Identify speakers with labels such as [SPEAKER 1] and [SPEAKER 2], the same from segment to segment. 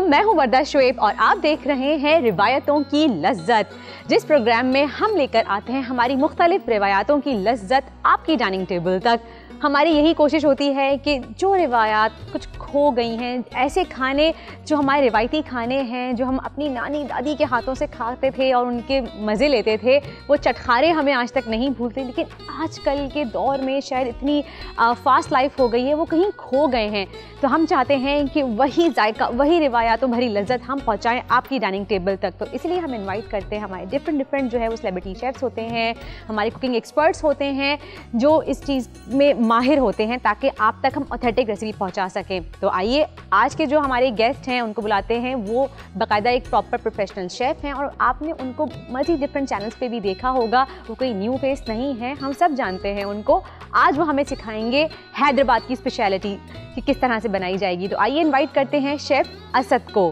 [SPEAKER 1] मैं हूं वर्दा शोएब और आप देख रहे हैं रिवायतों की लज्जत, जिस प्रोग्राम में हम लेकर आते हैं हमारी मुख्तलिफ रिवायातों की लज्जत आपकी डाइनिंग टेबल तक। हमारी यही कोशिश होती है कि जो रिवायात कुछ खो गई हैं, ऐसे खाने जो हमारे रिवायती खाने हैं, जो हम अपनी नानी दादी के हाथों से खाते थे और उनके मज़े लेते थे, वो चटखारे हमें आज तक नहीं भूलते, लेकिन आजकल के दौर में शायद इतनी फास्ट लाइफ हो गई है, वो कहीं खो गए हैं। तो हम चाहते हैं कि वही जायका, वही रिवायातों भरी लज्जत हम पहुँचाएँ आपकी डाइनिंग टेबल तक। तो इसलिए हम इन्वाइट करते हैं हमारे डिफरेंट जो है वो सेलिब्रिटी शेफ्स होते हैं, हमारे कुकिंग एक्सपर्ट्स होते हैं जो इस चीज़ में माहिर होते हैं, ताकि आप तक हम ऑथेंटिक रेसिपी पहुंचा सकें। तो आइए आज के जो हमारे गेस्ट हैं उनको बुलाते हैं। वो बाकायदा एक प्रॉपर प्रोफेशनल शेफ़ हैं और आपने उनको मल्टी डिफरेंट चैनल्स पे भी देखा होगा। वो कोई न्यू फेस नहीं है, हम सब जानते हैं उनको। आज वो हमें सिखाएंगे हैदराबाद की स्पेशलिटी कि किस तरह से बनाई जाएगी। तो आइए इन्वाइट करते हैं शेफ़ असद को।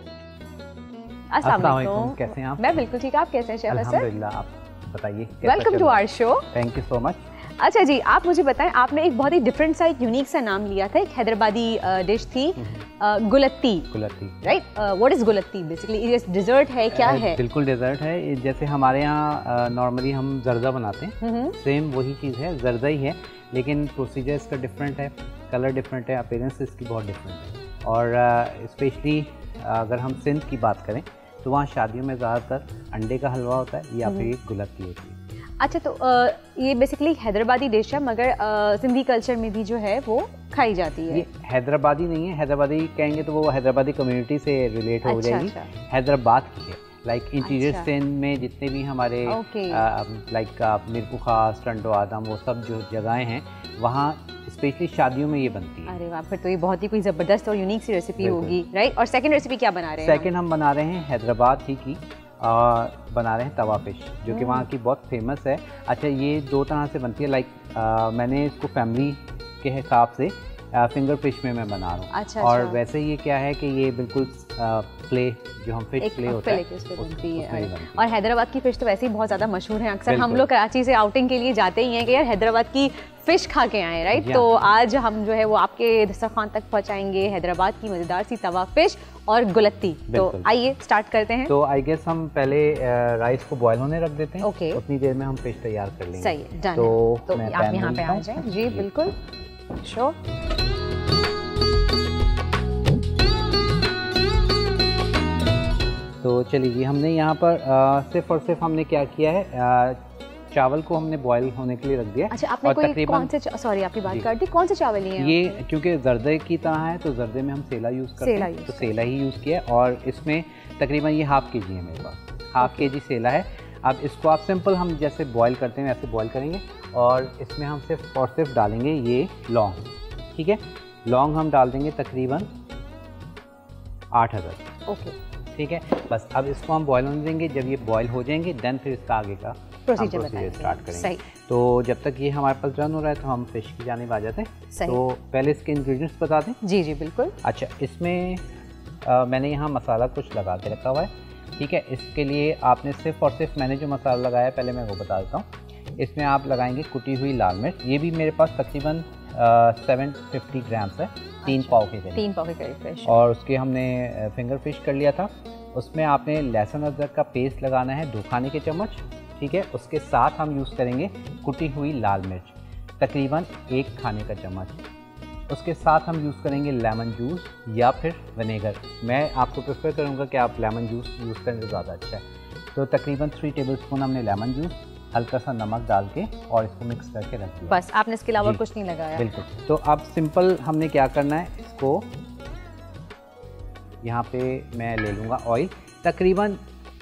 [SPEAKER 1] अस्सलाम वालेकुम,
[SPEAKER 2] कैसे हैं आप?
[SPEAKER 1] मैं बिल्कुल ठीक, आप कैसे हैं शेफ़ असद?
[SPEAKER 2] अल्हम्दुलिल्लाह, आप बताइए।
[SPEAKER 1] Welcome to our show.
[SPEAKER 2] Thank you so much.
[SPEAKER 1] अच्छा जी, आप मुझे बताएं, आपने एक बहुत ही डिफरेंट सा एक यूनिक सा नाम लिया था। एक हैदराबादी डिश थी gulatti. Gulatti, right? What is gulatti basically? ये डिजर्ट है, क्या है?
[SPEAKER 2] बिल्कुल डिजर्ट है। जैसे हमारे यहाँ नॉर्मली हम जर्दा बनाते हैं, सेम वही चीज़ है, जर्दा ही है, लेकिन प्रोसीजर इसका डिफरेंट है, कलर डिफरेंट है, अपीयरेंस इसकी बहुत डिफरेंट है। और स्पेशली अगर हम सिंध की बात करें तो वहाँ शादियों में ज़्यादातर अंडे का हलवा होता है या फिर गुलत्ती होती है।
[SPEAKER 1] अच्छा, तो ये बेसिकली हैदराबादी डिश है, मगर सिंधी कल्चर में भी जो है वो खाई जाती है।
[SPEAKER 2] ये हैदराबादी नहीं है, हैदराबादी कहेंगे तो वो हैदराबादी कम्युनिटी से रिलेट हो जाएगी। हैदराबाद की है। लाइक इंटीरियर सिंध में जितने भी हमारे लाइक मीरपुर खास, टंडो आदम, वो सब जो जगहें हैं वहाँ स्पेशली शादियों में ये बनती है।
[SPEAKER 1] अरे वाह, फिर तो ये बहुत ही कोई ज़बरदस्त और यूनिक सी रेसिपी होगी, राइट? और सेकंड रेसिपी क्या बना रहे हैं?
[SPEAKER 2] सेकंड हम बना रहे हैं हैदराबाद ही की बना रहे हैं तवा फिश, जो कि वहाँ की बहुत फेमस है। अच्छा, ये दो तरह से बनती है। लाइक मैंने इसको फैमिली के हिसाब से फिंगर फिश में मैं बना रहा हूँ।
[SPEAKER 1] अच्छा,
[SPEAKER 2] और वैसे ये क्या है कि ये बिल्कुल प्ले, जो हम फिश प्ले होता है,
[SPEAKER 1] बनती है। और हैदराबाद की फ़िश तो वैसे ही बहुत ज़्यादा मशहूर है। अक्सर हम लोग कराची से आउटिंग के लिए जाते ही हैं कि यार हैदराबाद की फ़िश खा के आएँ, राइट? तो आज हम जो है वो आपके दस्तरखान तक पहुँचाएंगे हैदराबाद की मज़ेदार सी तवा फिश और गुलत्ती। तो आइए स्टार्ट करते हैं।
[SPEAKER 2] तो आई गेस हम पहले राइस को बॉयल होने रख देते हैं। ओके, उतनी देर में हम फिश तैयार कर लेंगे।
[SPEAKER 1] सही है, डन। तो आप यहाँ पे आ जाएं। जी बिल्कुल, श्योर।
[SPEAKER 2] तो चलिए जी, हमने यहाँ पर सिर्फ और सिर्फ हमने क्या किया है, चावल को हमने बॉयल होने के लिए रख दिया।
[SPEAKER 1] अच्छा, आपने कोई कौन से, सॉरी आपकी बात कर दी, कौन से चावल लिए हैं?
[SPEAKER 2] ये क्योंकि जर्दे की तरह है तो जर्दे में हम सेला यूज़ करते हैं, तो सेला ही यूज़ किया। और इसमें तकरीबन ये ½ kg है मेरे पास, ½ kg सेला है। अब इसको आप सिंपल हम जैसे बॉयल करते हैं वैसे बॉयल करेंगे और इसमें हम सिर्फ और सिर्फ डालेंगे ये लौंग। ठीक है, लौंग हम डाल देंगे तकरीबन 8 अदद।
[SPEAKER 1] ओके,
[SPEAKER 2] ठीक है, बस अब इसको हम बॉयल होने देंगे। जब ये बॉयल हो जाएंगे देन फिर इसका आगे का प्रोसीजर स्टार्ट करेंगे। तो जब तक ये हमारे पास रन हो रहा है तो हम फिश की जानिब आ जाते हैं। तो पहले इसके इंग्रेडिएंट्स बता दें।
[SPEAKER 1] जी जी बिल्कुल।
[SPEAKER 2] अच्छा, इसमें मैंने यहाँ मसाला कुछ लगा के रखा हुआ है। ठीक है, इसके लिए आपने सिर्फ और सिर्फ मैंने जो मसाला लगाया पहले मैं वो बता देता हूँ। इसमें आप लगाएंगे कुटी हुई लाल मिर्च। ये भी मेरे पास तकरीबन 750 ग्राम्स है, 3 पाव के करीब फिश। और उसके हमने फिंगर फिश कर लिया था। उसमें आपने लहसुन अदरक का पेस्ट लगाना है 2 खाने के चम्मच। ठीक है, उसके साथ हम यूज़ करेंगे कुटी हुई लाल मिर्च तकरीबन 1 खाने का चम्मच। उसके साथ हम यूज़ करेंगे लेमन जूस या फिर विनेगर। मैं आपको प्रेफर करूँगा कि आप लेमन जूस यूज़ करें तो ज़्यादा अच्छा है। तो तकरीबन 3 टेबलस्पून हमने लेमन जूस, हल्का सा नमक डाल के और इसको मिक्स करके रख दिया।
[SPEAKER 1] बस, आपने इसके अलावा कुछ नहीं लगाया?
[SPEAKER 2] बिल्कुल। तो अब सिंपल हमने क्या करना है, इसको यहाँ पे मैं ले लूँगा ऑयल तकरीबन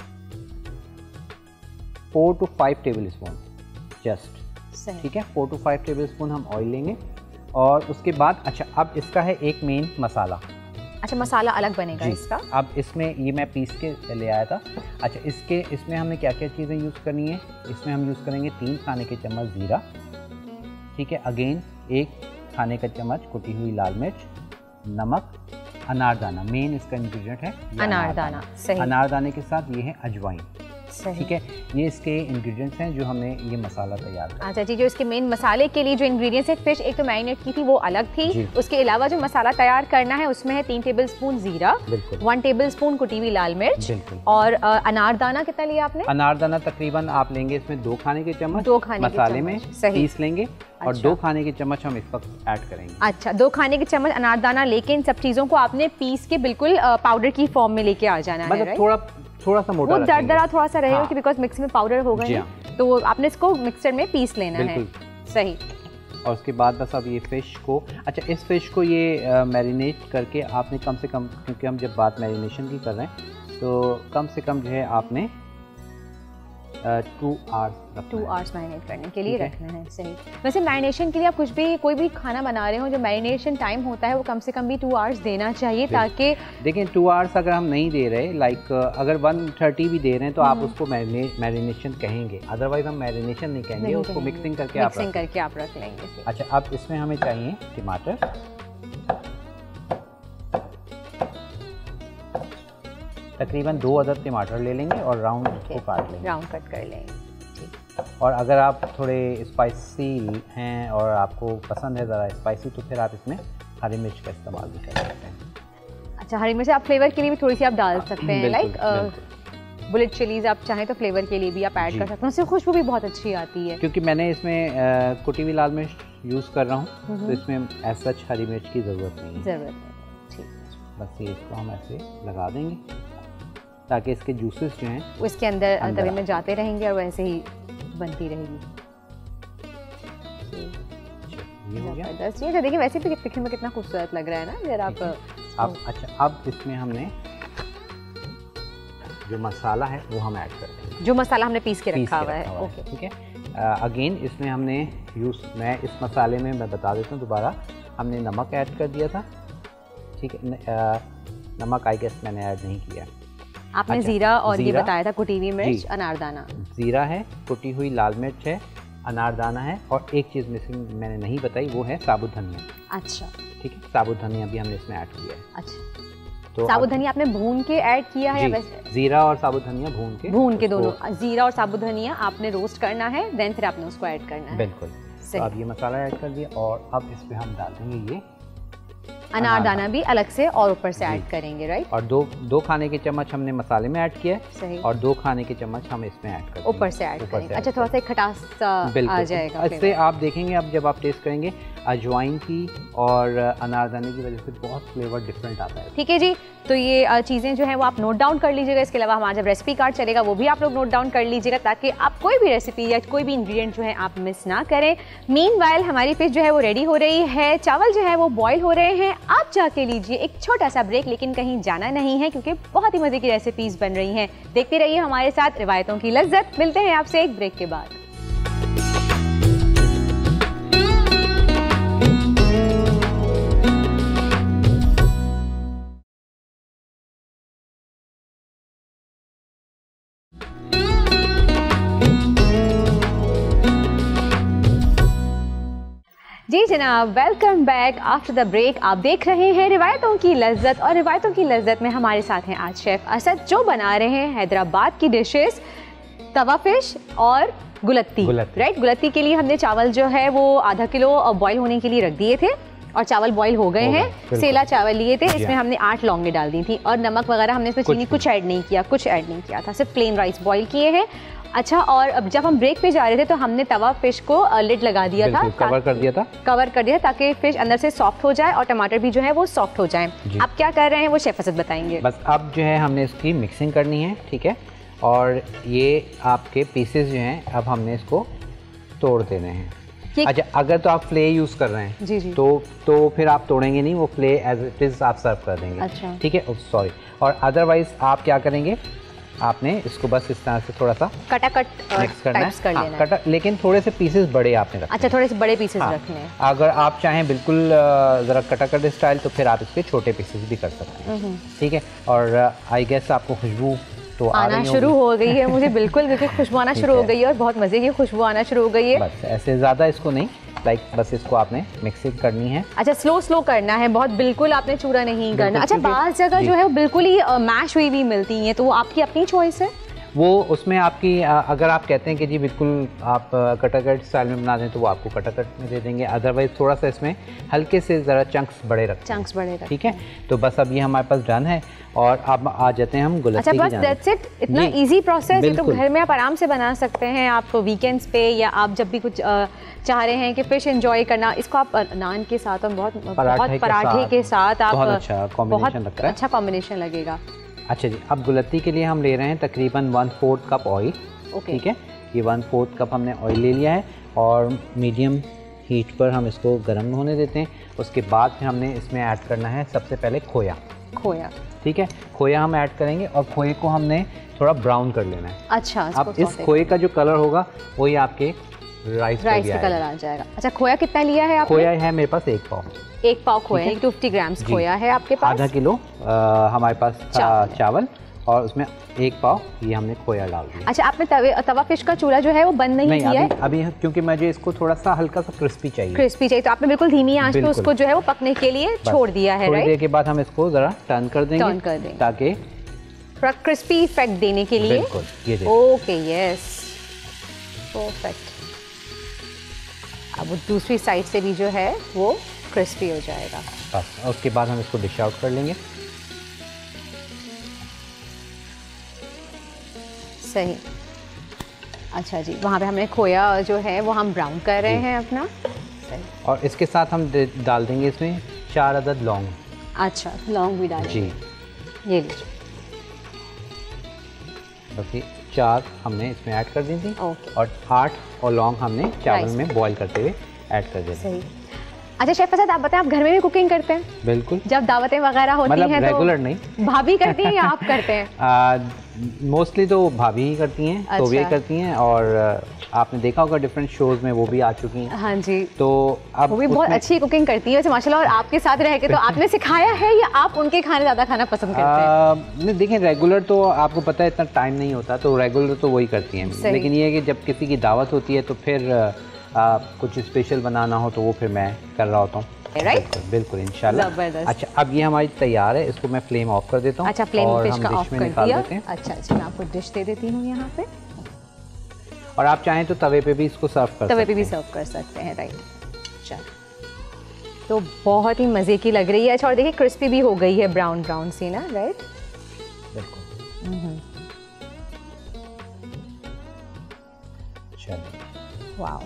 [SPEAKER 2] 4 to 5 टेबलस्पून जस्ट। ठीक है, 4 to 5 टेबलस्पून हम ऑयल लेंगे। और उसके बाद अच्छा, अब इसका है एक मेन मसाला।
[SPEAKER 1] अच्छा, मसाला अलग बनेगा इसका?
[SPEAKER 2] अब इसमें ये मैं पीस के ले आया था। अच्छा, इसमें हमने क्या क्या चीज़ें यूज़ करनी है। इसमें हम यूज़ करेंगे 3 खाने के चम्मच ज़ीरा। ठीक है, अगेन 1 खाने का चम्मच कुटी हुई लाल मिर्च, नमक, अनारदाना, मेन इसका इंग्रेडिएंट है अनारदाना।
[SPEAKER 1] सही।
[SPEAKER 2] अनारदाने के साथ ये है अजवाइन। ठीक है, ये इसके इंग्रेडिएंट्स हैं जो हमने ये मसाला तैयार किया।
[SPEAKER 1] अच्छा जी, जो इसके मेन मसाले के लिए जो इंग्रेडिएंट्स है, फिश एक तो मैरिनेट की थी वो अलग थी, उसके अलावा जो मसाला तैयार करना है उसमें है 3 टेबलस्पून जीरा, 1 टेबलस्पून कुटी हुई लाल मिर्च, और अनारदाना कितना लिया आपने?
[SPEAKER 2] अनारदाना तकरीबन आप लेंगे इसमें 2 खाने के चम्मच,
[SPEAKER 1] 2 खाने
[SPEAKER 2] मसाले में पीस लेंगे, और 2 खाने के चम्मच हम इस वक्त ऐड करेंगे।
[SPEAKER 1] अच्छा, 2 खाने के चम्मच अनारदाना लेके इन सब चीजों को आपने पीस के बिल्कुल पाउडर की फॉर्म में लेके आ जाना है,
[SPEAKER 2] मतलब थोड़ा सा मोटा,
[SPEAKER 1] वो दरदरा थोड़ा सा रहेगा कि बिकॉज मिक्सी में पाउडर होगा ना, तो आपने इसको मिक्सर में पीस लेना है। सही।
[SPEAKER 2] और उसके बाद बस अब ये फिश को, अच्छा इस फिश को ये मैरिनेट करके आपने कम से कम, क्योंकि हम जब बात मैरिनेशन की कर रहे हैं तो कम से कम जो है आपने 2 आवर्स
[SPEAKER 1] मैरिनेट करने के लिए रखना है। सही। वैसे मैरिनेशन के लिए आप कुछ भी कोई भी खाना बना रहे हो, जो मैरिनेशन टाइम होता है वो कम से कम भी 2 आवर्स देना चाहिए, ताकि
[SPEAKER 2] देखिए 2 आवर्स अगर हम नहीं दे रहे, लाइक अगर 130 भी दे रहे हैं तो आप उसको मैरिनेशन कहेंगे, अदरवाइज हम मैरिनेशन नहीं कहेंगे, उसको मिक्सिंग करके
[SPEAKER 1] आप रख लेंगे।
[SPEAKER 2] अच्छा, अब इसमें हमें चाहिए टमाटर, तकरीबन 2 अदद टमाटर ले लेंगे और राउंड को काट लेंगे,
[SPEAKER 1] राउंड कट कर लेंगे।
[SPEAKER 2] और अगर आप थोड़े स्पाइसी हैं और आपको पसंद है ज़रा स्पाइसी, तो फिर आप इसमें हरी मिर्च का इस्तेमाल भी कर सकते हैं।
[SPEAKER 1] अच्छा, हरी मिर्च आप फ्लेवर के लिए भी थोड़ी सी आप डाल सकते हैं, लाइक बुलेट चिलीज आप चाहें तो फ्लेवर के लिए भी आप ऐड कर सकते हैं, उससे खुशबू भी बहुत अच्छी आती है।
[SPEAKER 2] क्योंकि मैंने इसमें कुटी हुई लाल मिर्च यूज़ कर रहा हूँ, तो इसमें एज सच हरी मिर्च की ज़रूरत नहीं है।
[SPEAKER 1] ठीक,
[SPEAKER 2] बस ये इसको हम ऐसे लगा देंगे ताकि इसके जूसेस जो हैं
[SPEAKER 1] वो इसके अंदर तवे में जाते रहेंगे और वैसे ही बनती रहेगी।
[SPEAKER 2] ये हो गया।
[SPEAKER 1] ये देखिए वैसे भी दिखने में कितना खूबसूरत लग रहा है ना, अगर आप
[SPEAKER 2] अब अच्छा, अब इसमें हमने जो मसाला है वो हम ऐड कर देंगे,
[SPEAKER 1] जो मसाला हमने पीस के रखा हुआ है। ओके,
[SPEAKER 2] ठीक है। अगेन इसमें हमने मैं इस मसाले में मैं बता देता हूँ दोबारा, हमने नमक ऐड कर दिया था, ठीक है। नमक आई गेस मैंने ऐड नहीं किया।
[SPEAKER 1] आपने जीरा और ये बताया था कुटी हुई मिर्च, अनारदाना।
[SPEAKER 2] जीरा है, कुटी हुई लाल मिर्च है, अनारदाना है, और एक चीज़ मिसिंग मैंने नहीं बताई, वो है साबुत धनिया।
[SPEAKER 1] अच्छा,
[SPEAKER 2] ठीक है, साबुत धनिया भी हमने इसमें ऐड किया है।
[SPEAKER 1] अच्छा, तो साबुत धनिया आपने भून के ऐड किया है या वैसे?
[SPEAKER 2] जीरा और साबुत धनिया भून के
[SPEAKER 1] दोनों, जीरा और साबुत धनिया आपने रोस्ट करना है, देन फिर आपने उसको ऐड करना है।
[SPEAKER 2] बिल्कुल। तो अब ये मसाला ऐड कर दिया, और अब इस पे हम डाल देंगे ये
[SPEAKER 1] अनारदाना भी अलग से और ऊपर से ऐड करेंगे, राइट।
[SPEAKER 2] और 2 खाने के चम्मच हमने मसाले में ऐड किया है, और 2 खाने के चम्मच हम इसमें ऐड करेंगे,
[SPEAKER 1] ऊपर से ऐड करेंगे। अच्छा, थोड़ा सा खटास आ जाएगा
[SPEAKER 2] इससे। आप देखेंगे अब जब आप टेस्ट करेंगे, अजवाइन की और अनारदाने की वजह से बहुत फ्लेवर डिफरेंट आता है।
[SPEAKER 1] ठीक है जी, तो ये चीज़ें जो हैं वो आप नोट डाउन कर लीजिएगा। इसके अलावा हमारा जब रेसिपी कार्ड चलेगा वो भी आप लोग नोट डाउन कर लीजिएगा, ताकि आप कोई भी रेसिपी या कोई भी इंग्रेडिएंट जो है आप मिस ना करें। मीनवाइल हमारी फिश जो है वो रेडी हो रही है, चावल जो है वो बॉईल हो रहे हैं। आप जाके लीजिए एक छोटा सा ब्रेक, लेकिन कहीं जाना नहीं है क्योंकि बहुत ही मज़े की रेसिपीज़ बन रही हैं। देखते रहिए हमारे साथ रिवायतों की लज्जत। मिलते हैं आपसे एक ब्रेक के बाद। जी जनाब, welcome back after the break. आप देख रहे हैं रिवायतों की लज्जत, और रिवायतों की लज्जत में हमारे साथ हैं आज शेफ असद, जो बना रहे हैं हैदराबाद की डिशेस तवा फिश और गुलत्ती। राइट, गुलत्ती के लिए हमने चावल जो है वो आधा किलो बॉईल होने के लिए रख दिए थे, और चावल बॉईल हो गए हैं। सेला चावल लिए थे, इसमें हमने 8 लौंगे डाल दी थी, और नमक वगैरह हमने इसमें चीनी कुछ ऐड नहीं किया था, सिर्फ प्लेन राइस बॉईल किए हैं। अच्छा, और अब जब हम ब्रेक पे जा रहे थे तो हमने तवा फिश को लिड लगा दिया था,
[SPEAKER 2] कवर कर दिया
[SPEAKER 1] ताकि फिश अंदर से सॉफ्ट हो जाए और टमाटर भी जो है वो सॉफ्ट हो जाए। आप क्या कर रहे हैं वो शेफ असद बताएंगे।
[SPEAKER 2] बस अब जो है हमने इसकी मिक्सिंग करनी है, ठीक है। और ये आपके पीसेस जो हैं अब हमने इसको तोड़ देने हैं। अच्छा, अगर तो आप फ्ले यूज़ कर रहे हैं
[SPEAKER 1] जी।
[SPEAKER 2] तो फिर आप तोड़ेंगे नहीं, वो फ्ले एज इट इज़ आप सर्व कर देंगे।
[SPEAKER 1] अच्छा,
[SPEAKER 2] ठीक है, सॉरी। और अदरवाइज आप क्या करेंगे, आपने इसको बस इस तरह से थोड़ा सा
[SPEAKER 1] कटाकट
[SPEAKER 2] मिक्स करना है,
[SPEAKER 1] कर लेना है।
[SPEAKER 2] लेकिन थोड़े से पीसेस बड़े आपने रखने।
[SPEAKER 1] अच्छा, थोड़े से बड़े पीसेस रखने हैं।
[SPEAKER 2] अगर आप चाहें बिल्कुल ज़रा कटाकट स्टाइल, तो फिर आप इसके छोटे पीसेस भी कर सकते हैं, ठीक है। और आई गेस आपको खुशबू तो
[SPEAKER 1] आना शुरू हो गई है मुझे, बिल्कुल खुशबू आना शुरू हो गई है, और बहुत मज़े की खुशबू आना शुरू हो गई है।
[SPEAKER 2] बस ऐसे ज़्यादा इसको नहीं, लाइक बस इसको आपने मिक्सिंग करनी है।
[SPEAKER 1] अच्छा, स्लो करना है, बहुत बिल्कुल आपने चूरा नहीं करना। अच्छा, बाज़ जगह जो है वो बिल्कुल ही मैश हुई भी मिलती हैं, तो वो आपकी अपनी चॉइस है।
[SPEAKER 2] वो उसमें आपकी अगर आप कहते हैं कि जी बिल्कुल आप कटाकट स्टाइल में बना दें तो वो आपको कटाकट में दे देंगे, अदरवाइज थोड़ा सा इसमें हल्के से ज़रा चंक्स बड़े रखें। ठीक है, तो बस अब ये हमारे पास डन है और अब आ जाते हैं हम गुलत्ती की जानिब।
[SPEAKER 1] दैट्स इट, इतना इजी प्रोसेस है, तो घर में आप आराम से बना सकते हैं। आप वीकेंड्स पे या आप जब भी कुछ चाह रहे हैं कि फिश एंजॉय करना, इसको आप नान के साथ और बहुत पराठे के साथ आप बहुत अच्छा कॉम्बिनेशन लगेगा।
[SPEAKER 2] अच्छा जी, अब गुलत्ती के लिए हम ले रहे हैं तकरीबन 1/4 कप ऑयल। ठीक है, ये 1/4 कप हमने ऑयल ले लिया है और मीडियम हीट पर हम इसको गर्म होने देते हैं। उसके बाद फिर हमने इसमें ऐड करना है सबसे पहले खोया। ठीक है, खोया हम ऐड करेंगे और खोए को हमने थोड़ा ब्राउन कर लेना है।
[SPEAKER 1] अच्छा,
[SPEAKER 2] अब इस खोए का जो कलर होगा वही आपके राइस का
[SPEAKER 1] कलर आ जाएगा। अच्छा, खोया कितना लिया है आपने?
[SPEAKER 2] खोया है मेरे पास 1 पाव।
[SPEAKER 1] 1 पाव खोया, 250 ग्राम्स खोया है आपके पास।
[SPEAKER 2] आधा किलो हमारे पास चावल और उसमें 1 पाव ये हमने खोया डाल दिया।
[SPEAKER 1] अच्छा, आपने तवा फिश का चूल्हा जो है वो बंद नहीं किया है?
[SPEAKER 2] अभी क्योंकि मुझे इसको थोड़ा सा हल्का सा क्रिस्पी चाहिए।
[SPEAKER 1] तो आपने बिल्कुल धीमी आंच पे उसको जो है वो पकने के लिए छोड़ दिया है।
[SPEAKER 2] थोड़ी देर के बाद हम इसको जरा टर्न कर देंगे ताकि
[SPEAKER 1] थोड़ा क्रिस्पी इफेक्ट देने के लिए।
[SPEAKER 2] बिल्कुल, ये देखिए।
[SPEAKER 1] Okay, yes, perfect. अब वो दूसरी साइड से भी जो है वो क्रिस्पी हो जाएगा।
[SPEAKER 2] बस, उसके बाद हम इसको डिश आउट कर लेंगे।
[SPEAKER 1] सही। अच्छा जी, वहाँ पे हमने खोया जो है वो हम ब्राउन कर रहे हैं अपना। सही।
[SPEAKER 2] और इसके साथ हम डाल देंगे इसमें 4 अदद लौंग।
[SPEAKER 1] अच्छा, लौंग भी डालेंगे जी, ये लीजिए।
[SPEAKER 2] बस ये 4 हमने इसमें ऐड कर दी थी और 8 और लौंग हमने चावल में बॉईल करते हुए ऐड कर दिया।
[SPEAKER 1] सही। अच्छा शेफ फसाद, आप बताएं, आप घर में भी कुकिंग करते हैं?
[SPEAKER 2] बिल्कुल।
[SPEAKER 1] जब दावतें वगैरह होती हैं तो
[SPEAKER 2] रेगुलर नहीं,
[SPEAKER 1] भाभी करती हैं या आप करते हैं?
[SPEAKER 2] मोस्टली तो भाभी ही करती हैं। अच्छा। तो वे करती हैं और आपने देखा होगा डिफरेंट शोज में वो भी आ चुकी हैं।
[SPEAKER 1] हाँ जी।
[SPEAKER 2] तो अब
[SPEAKER 1] वो भी बहुत अच्छी कुकिंग करती है वैसे माशाल्लाह। और आपके साथ रह के तो आपने सिखाया है या आप उनके खाने ज़्यादा खाना पसंद करते हैं?
[SPEAKER 2] नहीं, देखें, रेगुलर तो आपको पता है इतना टाइम नहीं होता, तो रेगुलर तो वही करती हैं। लेकिन ये है कि जब किसी की दावत होती है तो फिर कुछ स्पेशल बनाना हो तो वो फिर मैं कर रहा होता हूँ।
[SPEAKER 1] राइट,
[SPEAKER 2] बिल्कुल इंशाल्लाह। अच्छा, अब ये हमारी तैयार है, इसको मैं फ्लेम ऑफ कर देता हूँ।
[SPEAKER 1] अच्छा, फ्लेम फिश का ऑफ कर दिया।
[SPEAKER 2] अच्छा,
[SPEAKER 1] मैं आपको डिश दे देती हूँ यहाँ पे।
[SPEAKER 2] और आप चाहें तो तवे पे भी इसको सर्व कर
[SPEAKER 1] सकते हैं। राइट, चलो, तो बहुत ही मज़े की लग रही है। अच्छा, और देखिए क्रिस्पी भी हो गई है, ब्राउन ब्राउन सी ना। राइट,
[SPEAKER 2] बिल्कुल। चलो,
[SPEAKER 1] वाओ,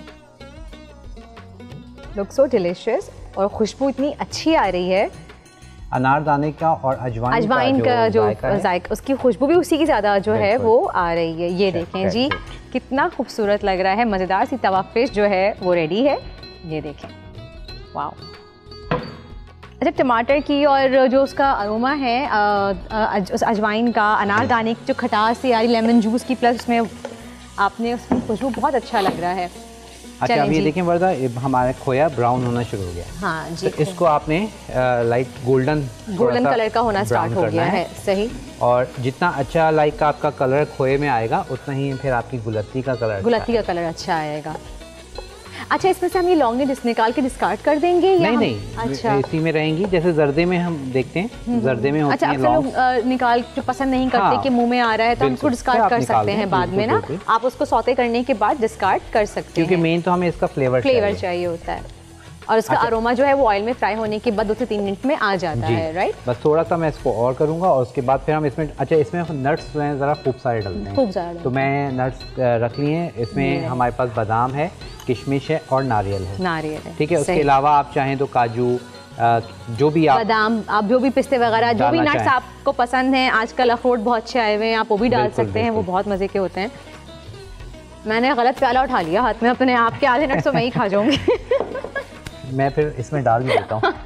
[SPEAKER 1] लुक सो डिलिशियस और खुशबू इतनी अच्छी आ रही है।
[SPEAKER 2] अनारदाने का और अजवाइन
[SPEAKER 1] का जो जायका, उसकी खुशबू भी उसी की ज़्यादा जो है वो आ रही है। ये देखें जी, कितना खूबसूरत लग रहा है। मज़ेदार सी तवा फिश जो है वो रेडी है। ये देखें, वाओ। अच्छा, टमाटर की और जो उसका अरोमा है अजवाइन का, अनारदाने की जो खटास से आ रही, लेमन जूस की, प्लस उसमें आपने उसकी खुशबू, बहुत अच्छा लग रहा है।
[SPEAKER 2] अच्छा, अब ये देखें वर्दा, हमारा खोया ब्राउन होना शुरू हो गया।
[SPEAKER 1] हाँ जी,
[SPEAKER 2] तो इसको आपने लाइट गोल्डन
[SPEAKER 1] कलर का होना स्टार्ट हो गया है। सही।
[SPEAKER 2] और जितना अच्छा लाइक आपका कलर खोए में आएगा उतना ही फिर आपकी गुलत्ती का कलर
[SPEAKER 1] अच्छा आएगा। अच्छा, इसमें से हम ये लौंग निकाल के डिस्कार्ड कर देंगे या
[SPEAKER 2] नहीं? अच्छा, इसी में रहेंगी। जैसे जर्दे में हम देखते हैं, जर्दे में होती हैं लौंग।
[SPEAKER 1] लोग निकाल जो पसंद नहीं करते कि मुंह में आ रहा है, तो हम उसको डिस्कार्ड कर सकते हैं बाद में ना। आप उसको सौते करने के बाद डिस्कार्ड कर सकते हैं,
[SPEAKER 2] क्योंकि मेन तो हमें इसका फ्लेवर
[SPEAKER 1] चाहिए होता है। और उसका अरोमा जो है वो ऑयल में फ्राई होने के बाद 2 से 3 मिनट में आ जाता है। राइट,
[SPEAKER 2] बस थोड़ा सा मैं इसको और करूँगा और उसके बाद फिर हम इसमें, अच्छा, इसमें नट्स जो हैं ज़रा खूब सारे डलते हैं, तो मैं नट्स रख लिए हैं। इसमें हमारे पास बादाम है, किशमिश है और नारियल है। ठीक है, उसके अलावा आप चाहें तो काजू, जो भी आप
[SPEAKER 1] बादाम, आप जो भी पिस्ते वगैरह, जो भी नट्स आपको पसंद हैं, आजकल अखरोट बहुत अच्छे आए हुए हैं, आप वो भी डाल सकते हैं। वो बहुत मज़े के होते हैं। मैंने गलत प्याला उठा लिया हाथ में अपने, आपके आधे नट्स तो मैं ही खा जाऊंगी।
[SPEAKER 2] मैं फिर इसमें डाल भी देता हूँ।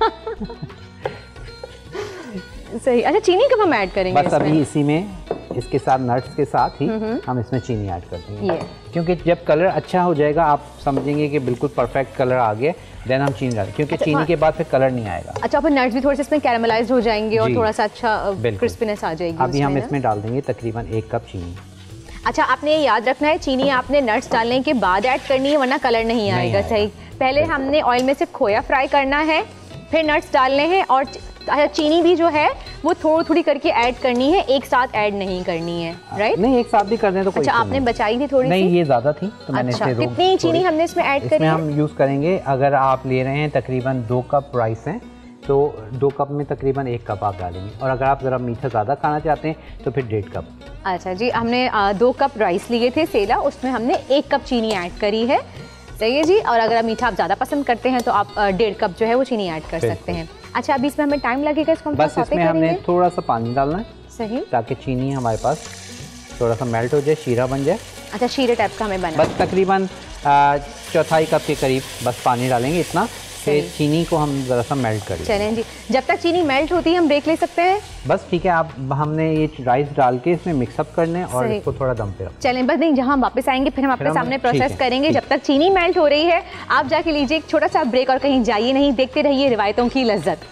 [SPEAKER 1] सही। अच्छा, चीनी कब हम ऐड करेंगे?
[SPEAKER 2] बस अभी इसी में, इसके साथ नट्स के साथ ही हम इसमें चीनी ऐड कर देंगे, क्योंकि जब कलर अच्छा हो जाएगा आप समझेंगे कि बिल्कुल परफेक्ट कलर आ गया, देन हम चीनी डालें, क्योंकि चीनी के बाद फिर कलर नहीं आएगा।
[SPEAKER 1] अच्छा, फिर नट्स भी थोड़े से इसमें कैरामलाइज्ड हो जाएंगे और थोड़ा सा अच्छा क्रिस्पीनेस आ जाएगी।
[SPEAKER 2] अभी हम इसमें डाल देंगे तकरीबन 1 कप चीनी।
[SPEAKER 1] अच्छा, आपने याद रखना है, चीनी आपने नट्स डालने के बाद ऐड करनी है, वरना कलर नहीं आएगा। सही। पहले हमने ऑयल में से खोया फ्राई करना है, फिर नट्स डालने हैं और अच्छा, चीनी भी जो है वो थोड़ी थोड़ी करके ऐड करनी है, एक साथ ऐड नहीं करनी है, राइट?
[SPEAKER 2] नहीं, एक साथ भी कर दें तो कोई।
[SPEAKER 1] अच्छा, आपने बचाई थी थोड़ी
[SPEAKER 2] नहीं,
[SPEAKER 1] सी?
[SPEAKER 2] ये ज़्यादा थी तो मैंने
[SPEAKER 1] अच्छा,
[SPEAKER 2] इसे
[SPEAKER 1] कितनी चीनी हमने इसमें ऐड करी है?
[SPEAKER 2] हम यूज़ करेंगे, अगर आप ले रहे हैं तकरीबन 2 कप राइस हैं तो 2 कप में तकरीबन 1 कप आप डालेंगे, और अगर आप ज़रा मीठा ज़्यादा खाना चाहते हैं तो फिर 1.5 कप।
[SPEAKER 1] अच्छा जी, हमने 2 कप राइस लिए थे सेला, उसमें हमने 1 कप चीनी ऐड करी है, सही है जी। और अगर आप मीठा आप ज़्यादा पसंद करते हैं तो आप 1.5 कप जो है वो चीनी ऐड कर सकते हैं। अच्छा, अभी इसमें हमें टाइम लगेगा, इसको हम
[SPEAKER 2] बस इसमें हमने थोड़ा सा पानी डालना है,
[SPEAKER 1] सही,
[SPEAKER 2] ताकि चीनी हमारे पास थोड़ा सा मेल्ट हो जाए, शीरा बन जाए।
[SPEAKER 1] अच्छा, शीरे टाइप का हमें बना।
[SPEAKER 2] बस तकरीबन 1/4 कप के करीब बस पानी डालेंगे, इतना कि चीनी को हम ज़रा सा मेल्ट कर लें।
[SPEAKER 1] चलें जी, जब तक चीनी मेल्ट होती है हम ब्रेक ले सकते हैं।
[SPEAKER 2] बस ठीक है, आप हमने ये राइस डाल के इसमें मिक्सअप करने और इसको थोड़ा दम पे रखें।
[SPEAKER 1] चलें, बस नहीं, जहाँ हम वापस आएंगे फिर हम आपके सामने प्रोसेस करेंगे। जब तक चीनी मेल्ट हो रही है आप जाके लीजिए एक छोटा सा ब्रेक और कहीं जाइए नहीं, देखते रहिए रिवायतों की लज्जत।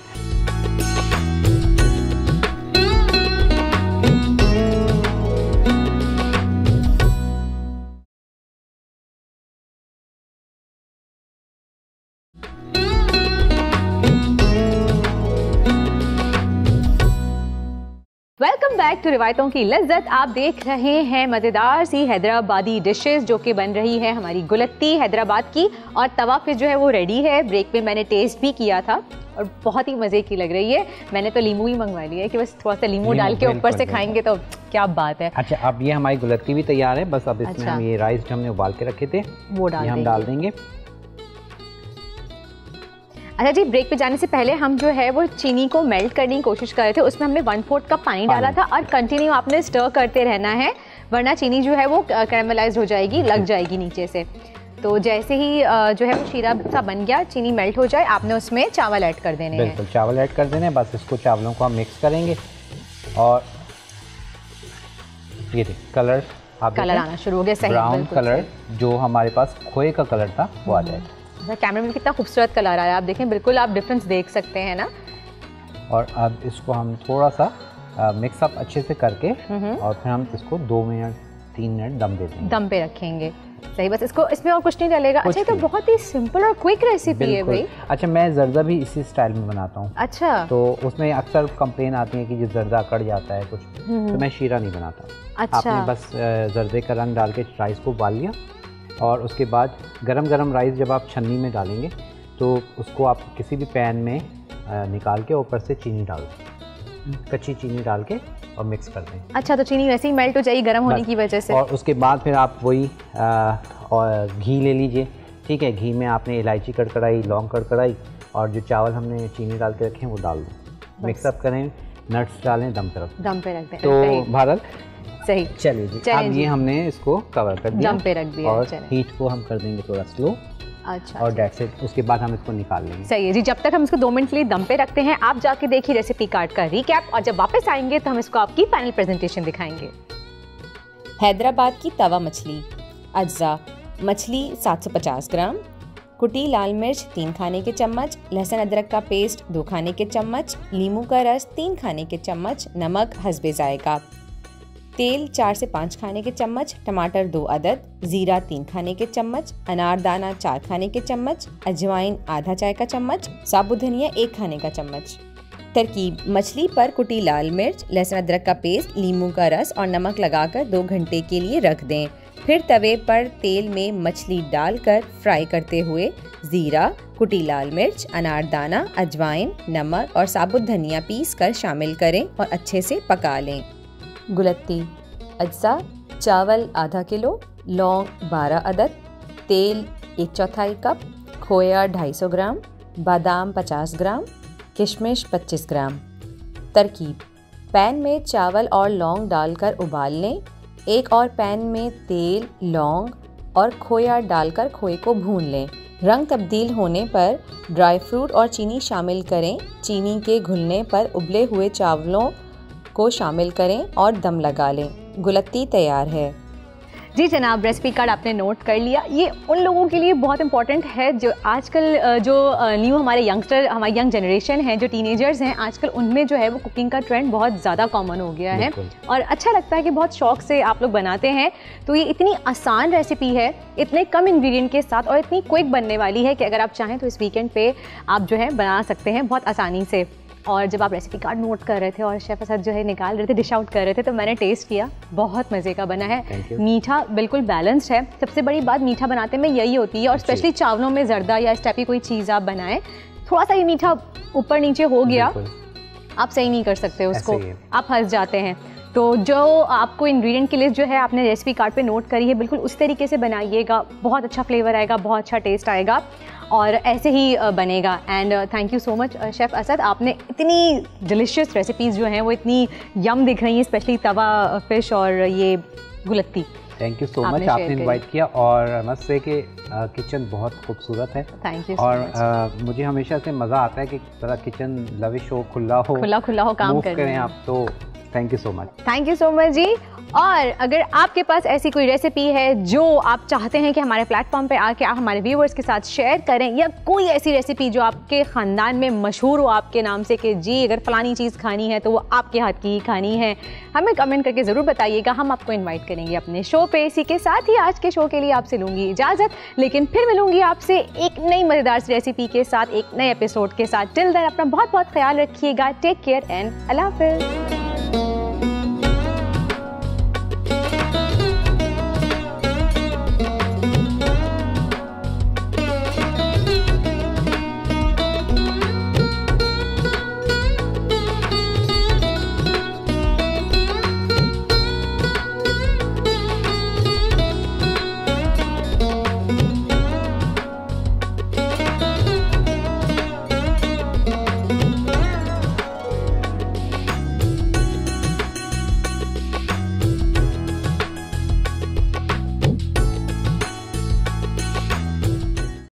[SPEAKER 1] वेलकम बैक टू रिवायतों की लज्जत। आप देख रहे हैं मज़ेदार सी हैदराबादी डिशेस जो कि बन रही है हमारी गुलत्ती हैदराबाद की, और तवा फिश जो है वो रेडी है। ब्रेक में मैंने टेस्ट भी किया था और बहुत ही मज़े की लग रही है। मैंने तो लीमू ही मंगवा लिया है कि बस थोड़ा सा लीमू डाल के ऊपर से खाएंगे तो क्या बात है।
[SPEAKER 2] अच्छा, अब ये हमारी गुलत्ती भी तैयार है, बस अब इसमें हम ये राइस जो हमने उबाल के रखे थे वो हम डाल देंगे।
[SPEAKER 1] अच्छा जी, ब्रेक पे जाने से पहले हम जो है वो चीनी को मेल्ट करने की कोशिश कर रहे थे। उसमें हमने 1/4 कप पानी डाला था और कंटिन्यू आपने स्टर करते रहना है, वरना चीनी जो है वो कैरामलाइज हो जाएगी, लग जाएगी नीचे से। तो जैसे ही जो है वो शीरा सा बन गया, चीनी मेल्ट हो जाए, आपने उसमें चावल ऐड कर देने हैं।
[SPEAKER 2] बिल्कुल, चावल ऐड कर देने हैं। बस इसको चावलों को हम मिक्स करेंगे और ये देखिए कलर
[SPEAKER 1] आना शुरू हो गया, सही,
[SPEAKER 2] ब्राउन कलर जो हमारे पास खोए का कलर था वो आ जाएगा।
[SPEAKER 1] कैमरे में कितना खूबसूरत कलर आ रहा है, आप देखें, बिल्कुल आप डिफरेंस देख सकते हैं ना।
[SPEAKER 2] और अब इसको हम थोड़ा सा मिक्सअप अच्छे से करके और फिर हम इसको 2 मिनट 3 मिनट दम दे देंगे,
[SPEAKER 1] दम पे रखेंगे, सही। बस इसको, इसमें और कुछ नहीं डलेगा। अच्छा, तो बहुत ही सिंपल और क्विक रेसिपी है भाई।
[SPEAKER 2] अच्छा, मैं जर्दा भी इसी स्टाइल में बनाता हूँ।
[SPEAKER 1] अच्छा,
[SPEAKER 2] तो उसमें अक्सर कंप्लेन आती है कि जो जर्दा कट जाता है कुछ, तो मैं शीरा नहीं बनाता।
[SPEAKER 1] अच्छा,
[SPEAKER 2] आपने बस जर्दे का रंग डाल के राइस को उबाल लिया और उसके बाद गरम राइस जब आप छन्नी में डालेंगे तो उसको आप किसी भी पैन में निकाल के ऊपर से चीनी डाल दें, कच्ची चीनी डाल के और मिक्स कर दें।
[SPEAKER 1] अच्छा, तो चीनी वैसे ही मेल्ट हो जाएगी गर्म होने की वजह से।
[SPEAKER 2] और उसके बाद फिर आप वही और घी ले लीजिए, ठीक है। घी में आपने इलायची कड़कड़ाई, लौंग कड़कड़ाई और जो चावल हमने चीनी डाल के रखे हैं वो डाल दें, मिक्सअप करें, नट्स डालें, दम पे
[SPEAKER 1] रख दें।
[SPEAKER 2] तो भारत
[SPEAKER 1] सही,
[SPEAKER 2] चलिए जी, अब ये हमने इसको कवर कर दिया,
[SPEAKER 1] दम पे रख दिया
[SPEAKER 2] और हीट को हम कर देंगे थोड़ा स्लो।
[SPEAKER 1] अच्छा,
[SPEAKER 2] और डेट्स इट। उसके बाद हम इसको निकाल लेंगे।
[SPEAKER 1] सही है जी, जब तक हम इसको 2 मिनट के लिए दम पे रखते हैं, आप जाके देखिए रेसिपी कार्ड का रिकैप, और जब वापस आएंगे तो हम इसको आपकी फाइनल प्रेजेंटेशन दिखाएंगे।
[SPEAKER 3] हैदराबाद की तवा मछली। अज्जा: मछली 750 ग्राम, कुटी लाल मिर्च 3 खाने के चम्मच, लहसुन अदरक का पेस्ट 2 खाने के चम्मच, नींबू का रस 3 खाने के चम्मच, नमक हस्बे जायका, तेल 4 से 5 खाने के चम्मच, टमाटर 2 अदद, जीरा 3 खाने के चम्मच, अनारदाना 4 खाने के चम्मच, अजवाइन आधा चाय का चम्मच, साबुत धनिया 1 खाने का चम्मच। तरकीब: मछली पर कुटी लाल मिर्च, लहसुन अदरक का पेस्ट, नींबू का रस और नमक लगाकर 2 घंटे के लिए रख दें। फिर तवे पर तेल में मछली डालकर फ्राई करते हुए जीरा, कुटी लाल मिर्च, अनारदाना, अजवाइन, नमक और साबुत धनिया पीस कर शामिल करें और अच्छे से पका लें। गुलत्ती। अज्जा: चावल आधा किलो, लौंग 12 अदद, तेल 1/4 कप, खोया 250 ग्राम, बादाम 50 ग्राम, किशमिश 25 ग्राम। तरकीब: पैन में चावल और लौंग डालकर उबाल लें। एक और पैन में तेल, लौंग और खोया डालकर खोए को भून लें। रंग तब्दील होने पर ड्राई फ्रूट और चीनी शामिल करें। चीनी के घुलने पर उबले हुए चावलों को शामिल करें और दम लगा लें। गुलत्ती तैयार है।
[SPEAKER 1] जी जनाब, रेसिपी कार्ड आपने नोट कर लिया। ये उन लोगों के लिए बहुत इंपॉर्टेंट है जो आजकल जो न्यू हमारे यंगस्टर, हमारी यंग जनरेशन है, जो टीनेजर्स हैं आजकल, उनमें जो है वो कुकिंग का ट्रेंड बहुत ज़्यादा कॉमन हो गया है और अच्छा लगता है कि बहुत शौक से आप लोग बनाते हैं। तो ये इतनी आसान रेसिपी है, इतने कम इंग्रेडिएंट के साथ और इतनी क्विक बनने वाली है कि अगर आप चाहें तो इस वीकेंड पे आप जो है बना सकते हैं बहुत आसानी से। और जब आप रेसिपी कार्ड नोट कर रहे थे और शेफ़ असद जो है निकाल रहे थे, डिश आउट कर रहे थे, तो मैंने टेस्ट किया, बहुत मज़े का बना है। मीठा बिल्कुल बैलेंस्ड है। सबसे बड़ी बात मीठा बनाते में यही होती है, और स्पेशली चावलों में जर्दा या इस टाइप की कोई चीज़ आप बनाएं, थोड़ा सा ये मीठा ऊपर नीचे हो गया, आप सही नहीं कर सकते उसको, आप फंस जाते हैं। तो जो आपको इंग्रेडिएंट की लिस्ट जो है आपने रेसिपी कार्ड पे नोट करी है, बिल्कुल उस तरीके से बनाइएगा, बहुत अच्छा फ्लेवर आएगा, बहुत अच्छा टेस्ट आएगा और ऐसे ही बनेगा। And thank you so much chef Asad, आपने इतनी डिलिशियस रेसिपीज़ जो हैं वो इतनी यम दिख रही हैं, स्पेशली तवा फ़िश और ये gulatti.
[SPEAKER 2] Thank you so much, आपने इनवाइट किया और मस्त से कि किचन बहुत खूबसूरत है।
[SPEAKER 1] Thank you.
[SPEAKER 2] और मुझे हमेशा से मज़ा आता है कि थोड़ा किचन लविश हो, खुला हो काम करें आप, तो thank you so much.
[SPEAKER 1] Thank you so much जी। और अगर आपके पास ऐसी कोई रेसिपी है जो आप चाहते हैं कि हमारे प्लेटफॉर्म पे आके आप हमारे व्यूवर्स के साथ शेयर करें, या कोई ऐसी रेसिपी जो आपके ख़ानदान में मशहूर हो आपके नाम से कि जी अगर फ़लानी चीज़ खानी है तो वो आपके हाथ की ही खानी है, हमें कमेंट करके ज़रूर बताइएगा, हम आपको इन्वाइट करेंगे अपने शो पे। इसी के साथ ही आज के शो के लिए आपसे लूँगी इजाज़त, लेकिन फिर मिलूँगी आपसे एक नई मज़ेदार सी रेसिपी के साथ, एक नए एपिसोड के साथ। टिल देन अपना बहुत बहुत ख्याल रखिएगा। टेक केयर एंड अल्लाह हाफ़िज़।